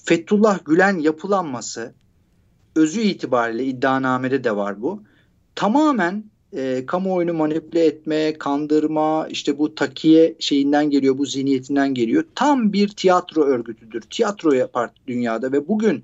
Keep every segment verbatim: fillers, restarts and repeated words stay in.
Fethullah Gülen yapılanması, özü itibariyle iddianamede de var bu. Tamamen e, kamuoyunu manipüle etme, kandırma, işte bu takiye şeyinden geliyor, bu zihniyetinden geliyor. Tam bir tiyatro örgütüdür. Tiyatro yapar dünyada ve bugün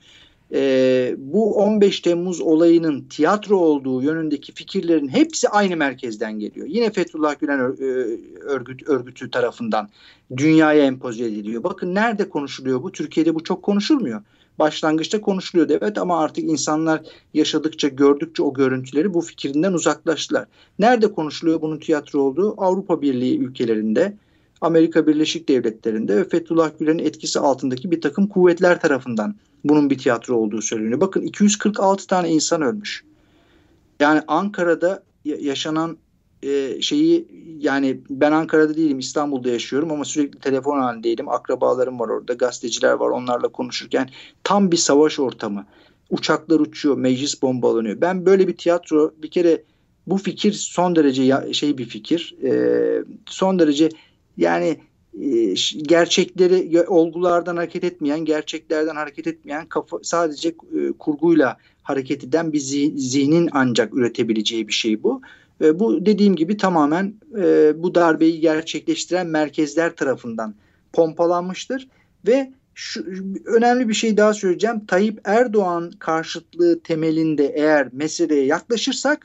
e, bu on beş Temmuz olayının tiyatro olduğu yönündeki fikirlerin hepsi aynı merkezden geliyor. Yine Fethullah Gülen örgüt, örgütü tarafından dünyaya empoze ediliyor. Bakın nerede konuşuluyor bu? Türkiye'de bu çok konuşulmuyor. Başlangıçta konuşuluyordu evet, ama artık insanlar yaşadıkça, gördükçe o görüntüleri bu fikrinden uzaklaştılar. Nerede konuşuluyor bunun tiyatro olduğu? Avrupa Birliği ülkelerinde, Amerika Birleşik Devletleri'nde ve Fethullah Gülen'in etkisi altındaki bir takım kuvvetler tarafından bunun bir tiyatro olduğu söyleniyor. Bakın iki yüz kırk altı tane insan ölmüş. Yani Ankara'da yaşanan e, şeyi, yani ben Ankara'da değilim, İstanbul'da yaşıyorum ama sürekli telefon halindeydim. Akrabalarım var orada, gazeteciler var, onlarla konuşurken tam bir savaş ortamı. Uçaklar uçuyor, meclis bombalanıyor. Ben böyle bir tiyatro, bir kere bu fikir son derece ya, şey bir fikir. E, son derece yani e, gerçekleri, olgulardan hareket etmeyen, gerçeklerden hareket etmeyen, kafa, sadece e, kurguyla hareket eden bir zihnin ancak üretebileceği bir şey bu. E, bu dediğim gibi tamamen e, bu darbeyi gerçekleştiren merkezler tarafından pompalanmıştır ve şu, önemli bir şey daha söyleyeceğim. Tayyip Erdoğan karşıtlığı temelinde eğer meseleye yaklaşırsak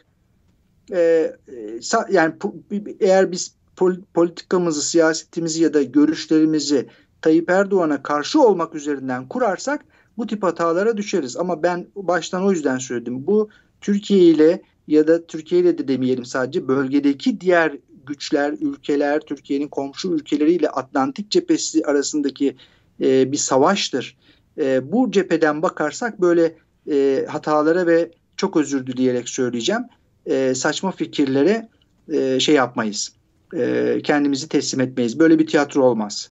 e, sa, yani eğer biz politikamızı, siyasetimizi ya da görüşlerimizi Tayyip Erdoğan'a karşı olmak üzerinden kurarsak bu tip hatalara düşeriz. Ama ben baştan o yüzden söyledim. Bu Türkiye ile ya da Türkiye ile de demeyelim, sadece bölgedeki diğer güçler, ülkeler, Türkiye'nin komşu ülkeleriyle Atlantik cephesi arasındaki e, bir savaştır. E, bu cepheden bakarsak böyle e, hatalara ve çok özür dileyerek söyleyeceğim, e, saçma fikirlere e, şey yapmayız. E, kendimizi teslim etmeyiz. Böyle bir tiyatro olmaz.